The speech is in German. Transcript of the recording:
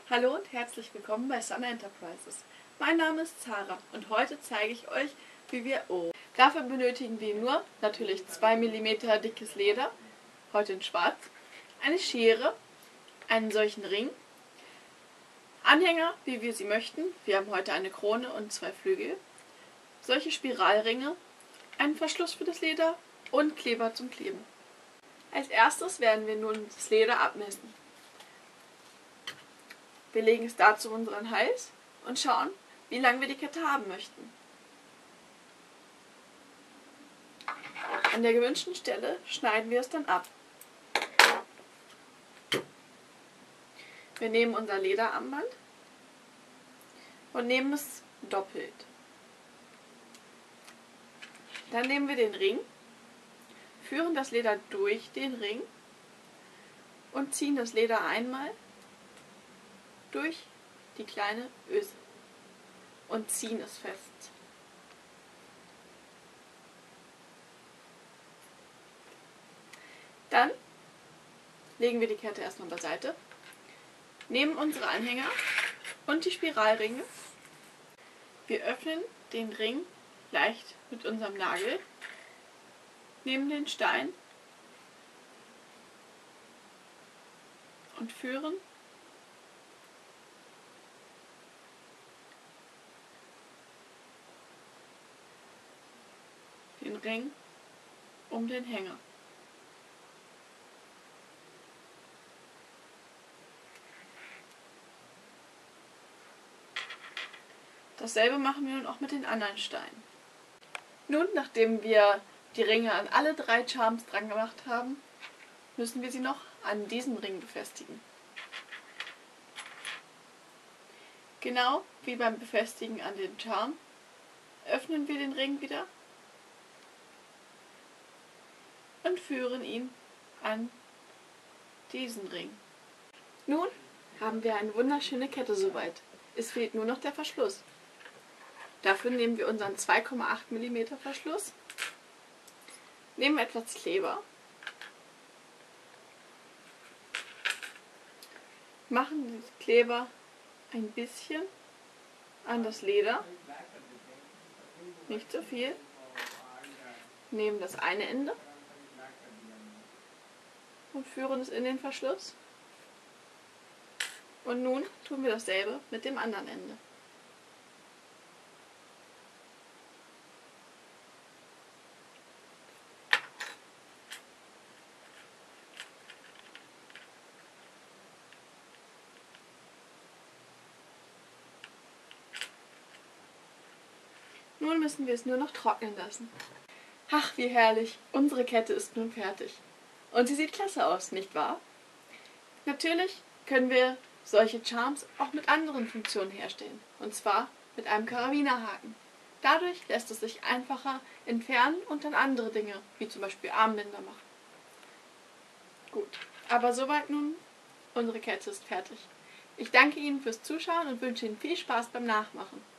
Hallo und herzlich willkommen bei Sun Enterprises. Mein Name ist Zara und heute zeige ich euch, wie wir Dafür benötigen wir nur natürlich 2 mm dickes Leder, heute in schwarz, eine Schere, einen solchen Ring, Anhänger, wie wir sie möchten, wir haben heute eine Krone und 2 Flügel, solche Spiralringe, einen Verschluss für das Leder und Kleber zum Kleben. Als erstes werden wir nun das Leder abmessen. Wir legen es dazu unseren Hals und schauen, wie lang wir die Kette haben möchten. An der gewünschten Stelle schneiden wir es dann ab. Wir nehmen unser Lederarmband und nehmen es doppelt. Dann nehmen wir den Ring, führen das Leder durch den Ring und ziehen das Leder einmal durch die kleine Öse und ziehen es fest. Dann legen wir die Kette erstmal beiseite, nehmen unsere Anhänger und die Spiralringe. Wir öffnen den Ring leicht mit unserem Nagel, nehmen den Stein und führen den Ring um den Hänger. Dasselbe machen wir nun auch mit den anderen Steinen. Nun, nachdem wir die Ringe an alle 3 Charms dran gemacht haben, müssen wir sie noch an diesen Ring befestigen. Genau wie beim Befestigen an den Charm öffnen wir den Ring wieder und führen ihn an diesen Ring. Nun haben wir eine wunderschöne Kette soweit. Es fehlt nur noch der Verschluss. Dafür nehmen wir unseren 2,8 mm Verschluss, nehmen etwas Kleber, machen den Kleber ein bisschen an das Leder, nicht zu viel, nehmen das eine Ende und führen es in den Verschluss. Und nun tun wir dasselbe mit dem anderen Ende. Nun müssen wir es nur noch trocknen lassen. Ach, wie herrlich! Unsere Kette ist nun fertig. Und sie sieht klasse aus, nicht wahr? Natürlich können wir solche Charms auch mit anderen Funktionen herstellen. Und zwar mit einem Karabinerhaken. Dadurch lässt es sich einfacher entfernen und dann andere Dinge, wie zum Beispiel Armbänder machen. Gut, aber soweit nun, unsere Kette ist fertig. Ich danke Ihnen fürs Zuschauen und wünsche Ihnen viel Spaß beim Nachmachen.